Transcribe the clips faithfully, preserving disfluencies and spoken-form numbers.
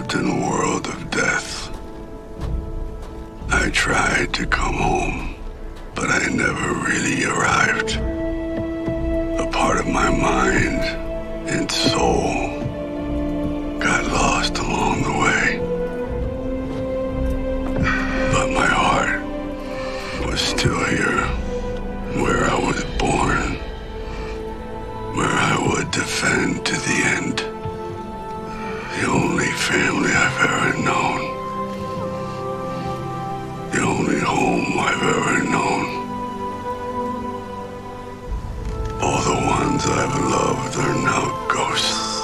trapped in a world of death. I tried to come home, but I never really arrived. A part of my mind and soul got lost along the way. But my heart was still here, where I was born, where I would defend to the end. The only family I've ever known. The only home I've ever known. All the ones I've loved are now ghosts.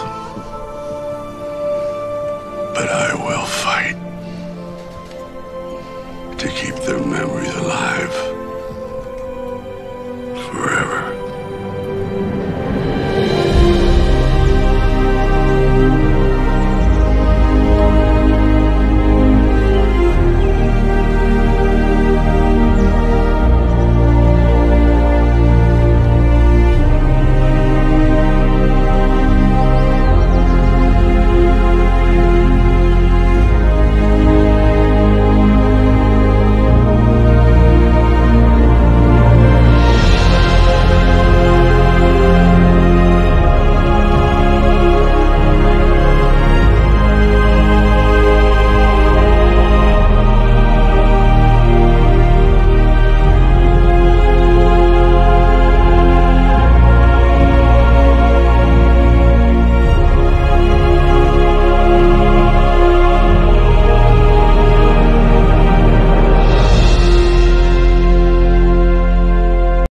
But I will fight to keep their memories alive.